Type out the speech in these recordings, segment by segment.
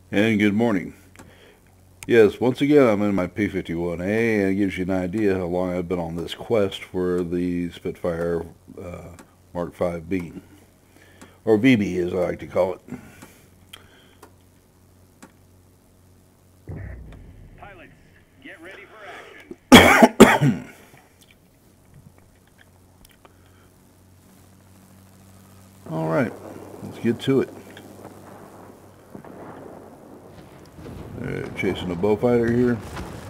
And good morning. Yes, once again, I'm in my P-51A, and it gives you an idea how long I've been on this quest for the Spitfire Mark 5B, or VB as I like to call it. Pilots, get ready for action. All right, let's get to it. Chasing a Beaufighter here.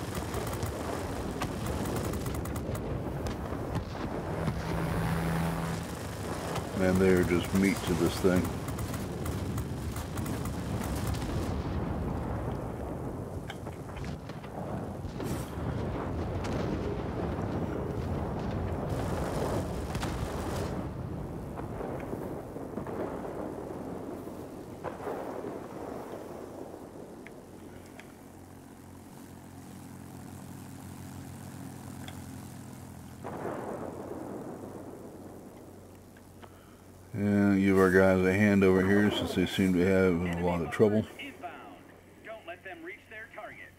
And they're just meat to this thing. And give our guys a hand over here since they seem to have a lot of trouble. Inbound. Don't let them reach their target.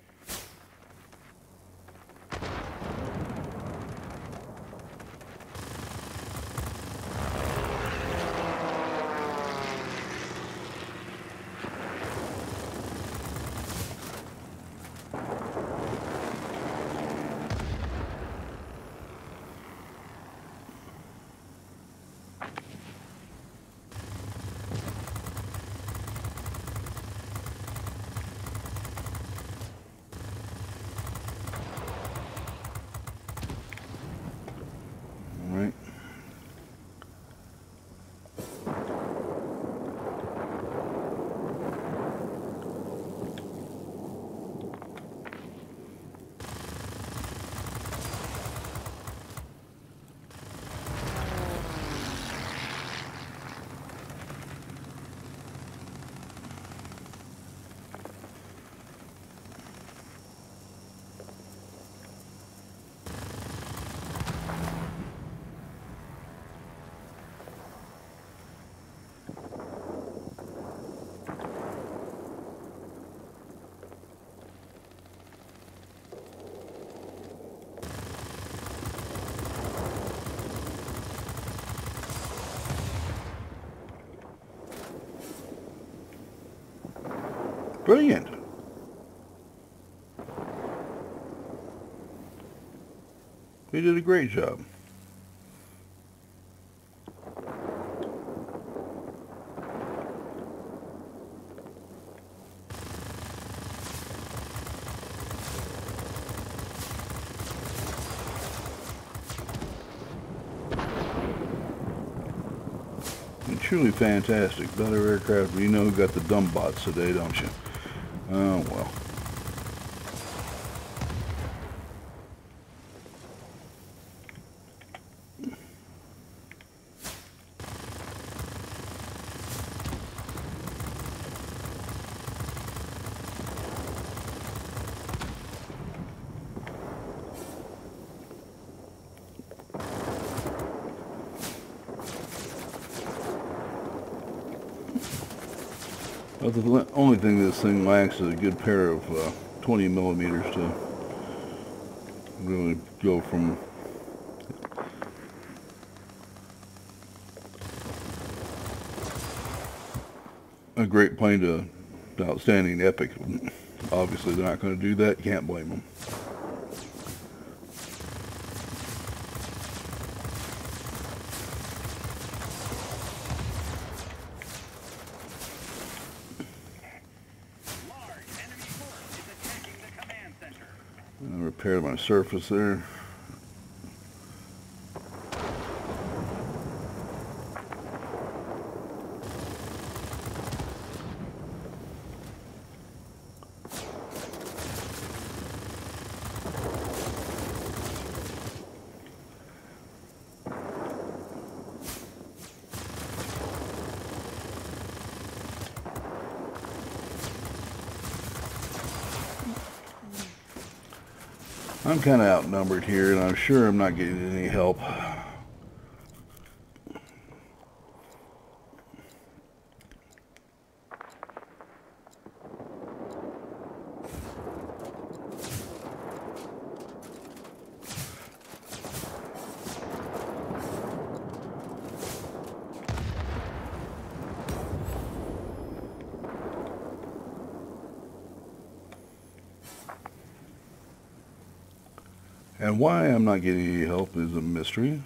All right. Brilliant. We did a great job. Truly fantastic. Better aircraft. You know, got the dumb bots today, don't you? Oh, well. Well, the only thing this thing lacks is a good pair of 20 millimeters to really go from a great plane to outstanding epic. Obviously, they're not going to do that. Can't blame them. Large enemy force is attacking the command center. I'll repair my surface there. I'm kind of outnumbered here, and I'm sure I'm not getting any help. And why I'm not getting any help is a mystery.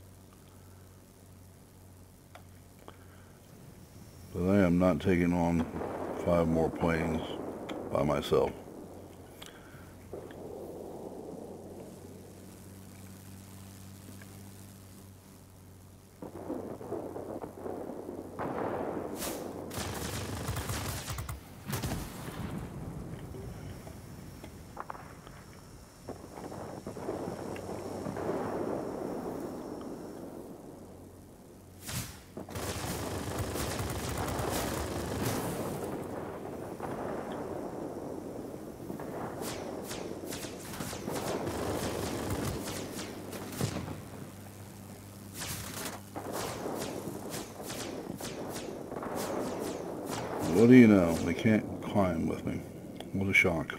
But I am not taking on 5 more planes by myself. What do you know? They can't climb with me. What a shock.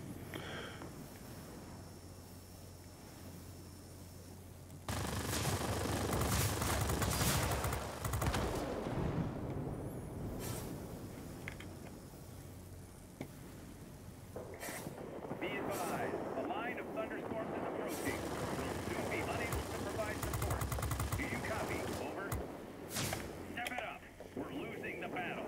Be advised, a line of thunderstorms is approaching. We'll soon be unable to provide support. Do you copy? Over. Step it up. We're losing the battle.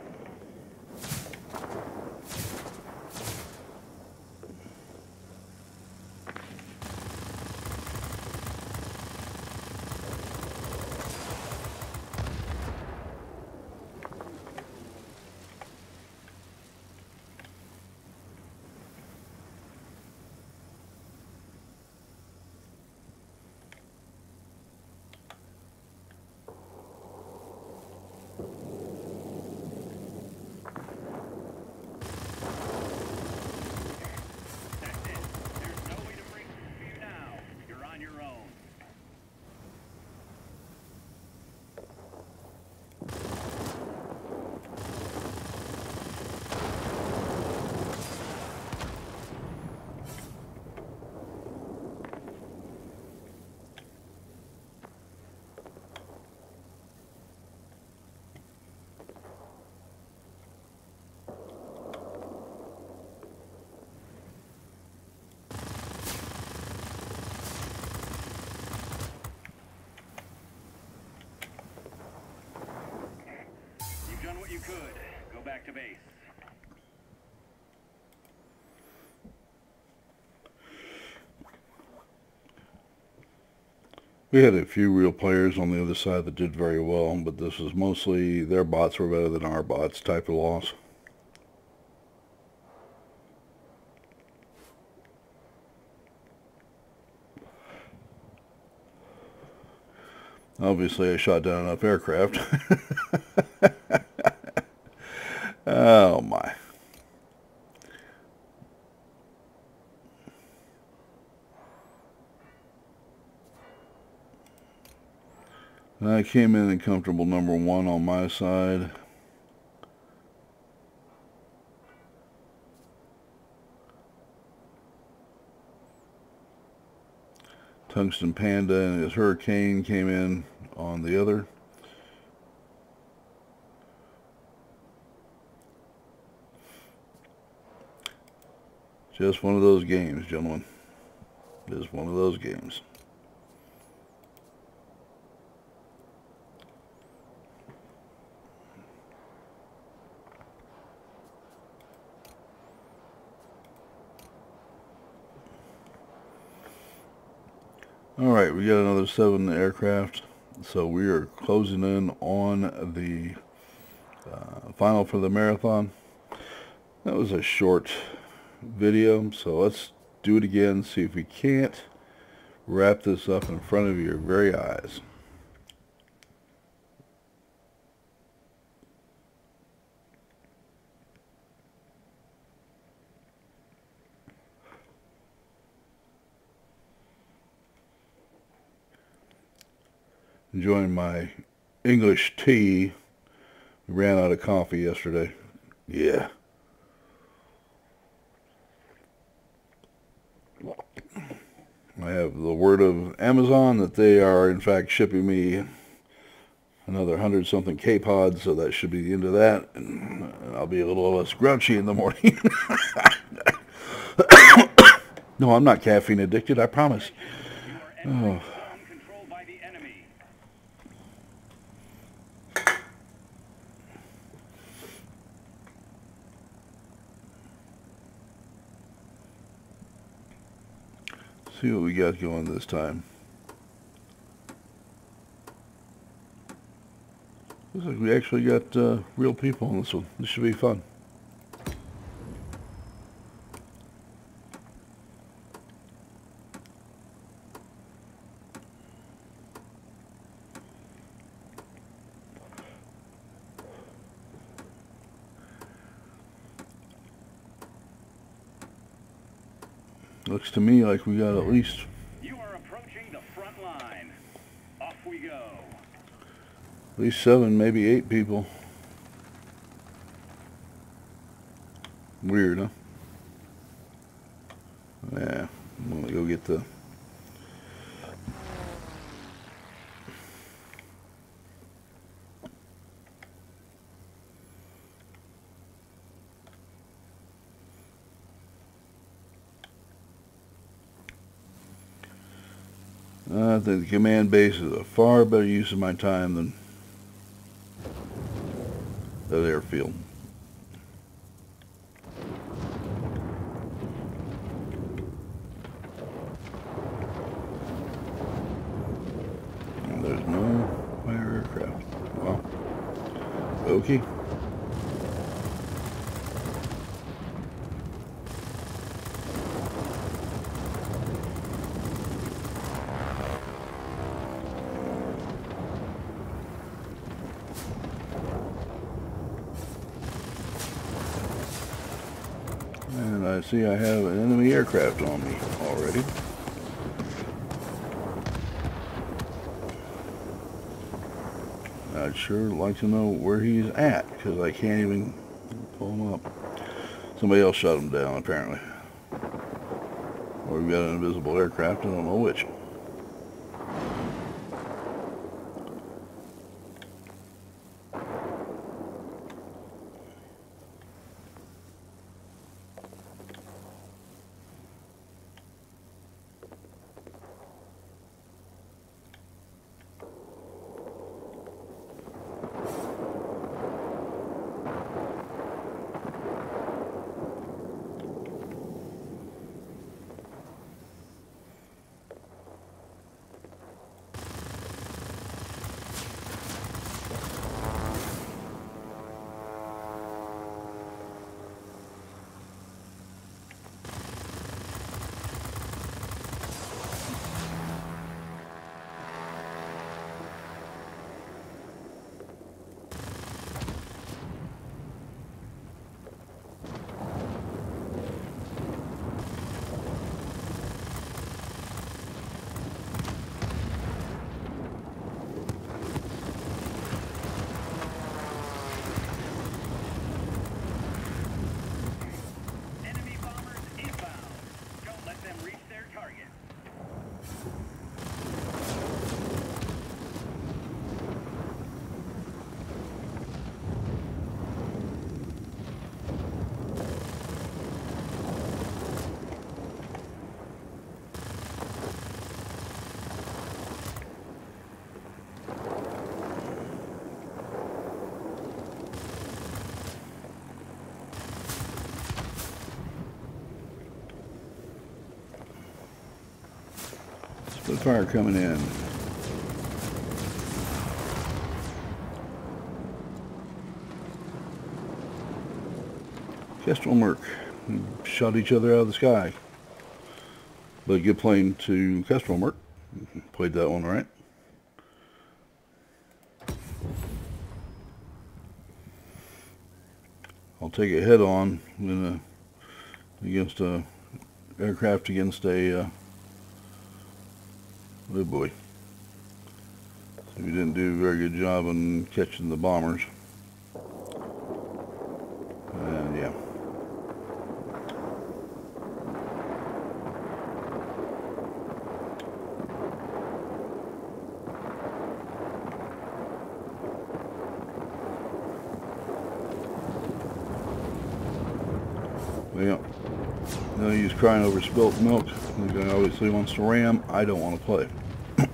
That's it. There's no way to break through for you now. You're on your own. You've done what you could. Go back to base. We had a few real players on the other side that did very well, but this was mostly their bots were better than our bots type of loss. Obviously, I shot down enough aircraft. Oh my. I came in comfortable number 1 on my side. Tungsten Panda and his Hurricane came in on the other. Just one of those games, gentlemen. Just one of those games. Alright, we got another 7 aircraft, so we are closing in on the final for the marathon. That was a short video, so let's do it again, see if we can't wrap this up in front of your very eyes. Enjoying my English tea. We ran out of coffee yesterday. Yeah. I have the word of Amazon that they are in fact shipping me another 100-something K-Pods, so that should be the end of that, and I'll be a little less grouchy in the morning. No, I'm not caffeine addicted, I promise. Entering zone controlled by the enemy. See what we got going this time. Looks like we actually got real people on this one. This should be fun. Looks to me like we got at least You are approaching the front line. Off we go. 7, maybe 8 people. Weird, huh? Yeah, I'm gonna go get the... I think the command base is a far better use of my time than that airfield. And there's no fire aircraft. Well, okay. And I see I have an enemy aircraft on me already. I'd sure like to know where he's at, because I can't even pull him up. Somebody else shot him down, apparently. Or we've got an invisible aircraft, I don't know which. Enemy bombers inbound. Don't let them reach their target. Spitfire coming in. Kestrel Merc. We shot each other out of the sky. But good plane to Kestrel Merc. Played that one right. I'll take it head on in against a aircraft against a oh boy. So we didn't do a very good job on catching the bombers. And yeah. Well, No use crying over spilt milk. The guy obviously wants to ram. I don't want to play. The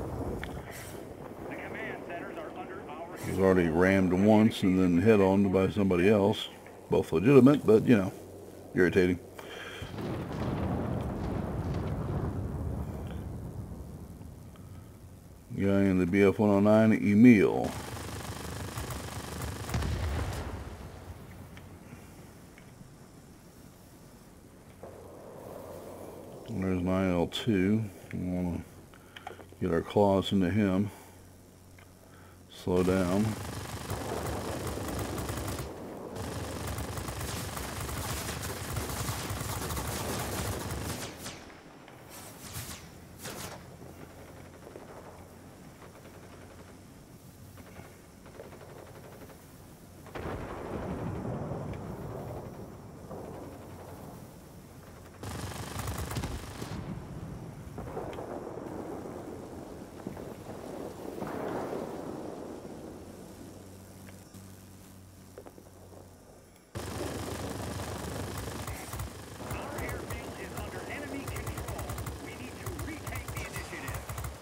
command centers are under our I was already rammed once and then hit on by somebody else. Both legitimate, but, you know, irritating. Guy in the BF-109, Emil. And there's 9L2. We want to get our claws into him. Slow down. Our airfield is under enemy control. We need to retake the initiative.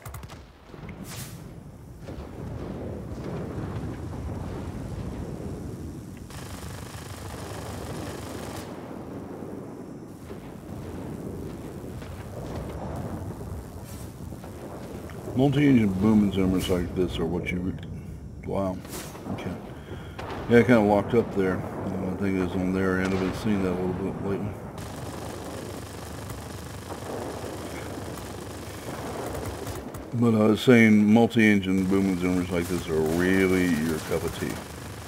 Multi-engine boom and zoomers like this are what you... Wow. Okay. Yeah, I kind of locked up there. I think it was on their end. I've been seeing that a little bit lately. But I was saying multi-engine boom and zoomers like this are really your cup of tea.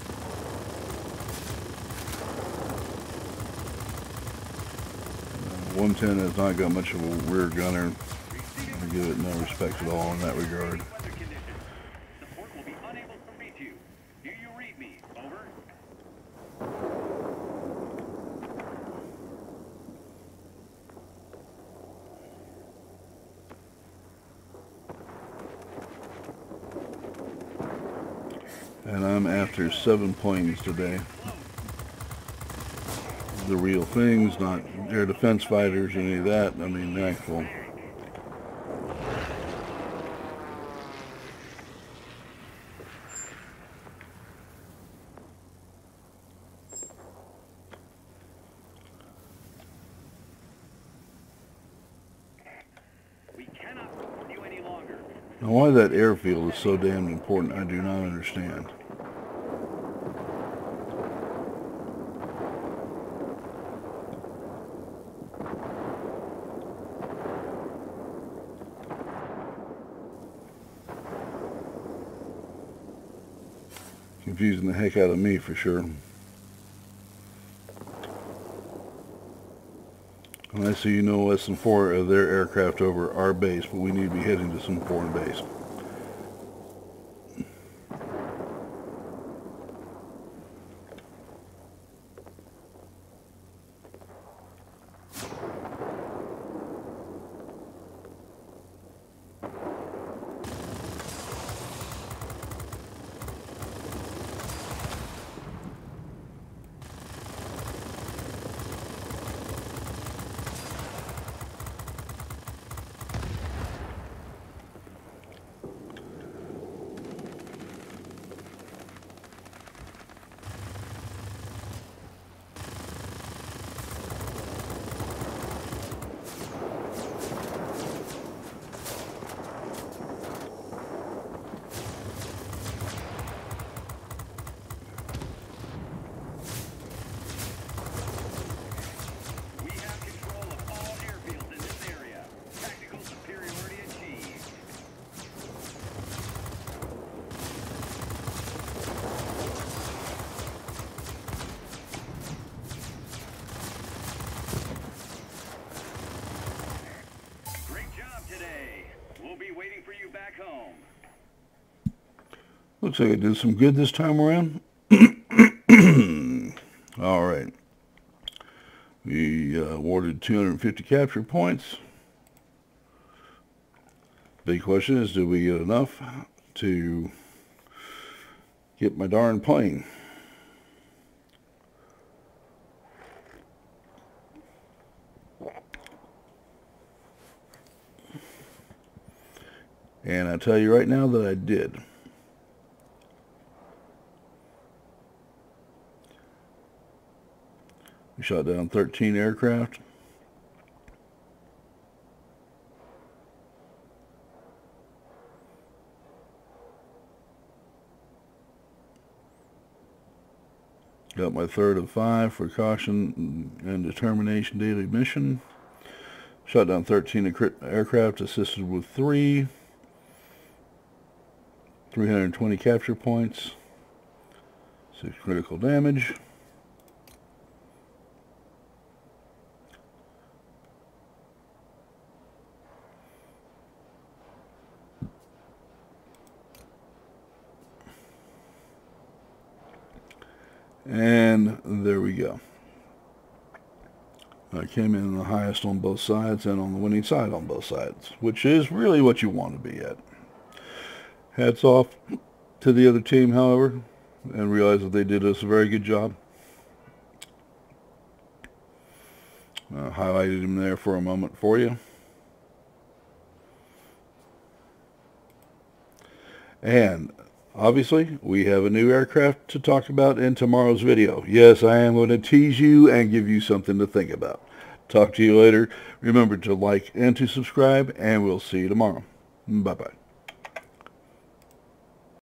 Uh, 110 has not got much of a rear gunner. I give it no respect at all in that regard. Weather conditions. Support will be unable to reach you. Do you read me? Over. And I'm after 7 planes today. The real things, not air defense fighters or any of that. I mean, the actual... We cannot support you any longer. Now, why that airfield is so damn important, I do not understand. Confusing the heck out of me for sure. And I see you know less than 4 of their aircraft over our base, but we need to be heading to some foreign base. We have control of all airfields in this area. Tactical superiority achieved. Great job today. We'll be waiting for you back home. Looks like I did some good this time around. All right. We awarded 250 capture points. Big question is, do we get enough to get my darn plane? And I tell you right now that I did. We shot down 13 aircraft. Got my third of 5 for caution and determination daily mission. Shot down 13 aircraft, assisted with 320 capture points, 6 critical damage. And there we go. I came in the highest on both sides and on the winning side on both sides, which is really what you want to be at. Hats off to the other team, however, and realize that they did us a very good job. Highlighted him there for a moment for you. And obviously, we have a new aircraft to talk about in tomorrow's video. Yes, I am going to tease you and give you something to think about. Talk to you later. Remember to like and to subscribe, and we'll see you tomorrow. Bye-bye.